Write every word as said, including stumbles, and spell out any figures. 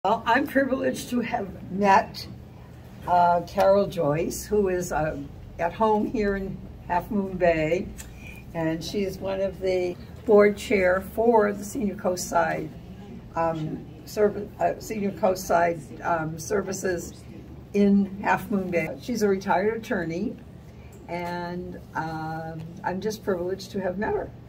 Well, I'm privileged to have met uh, Carol Joyce, who is uh, at home here in Half Moon Bay, and she is one of the board chair for the Senior Coast Side um, Serv uh, Senior Coast Side um, Services in Half Moon Bay. She's a retired attorney, and um, I'm just privileged to have met her.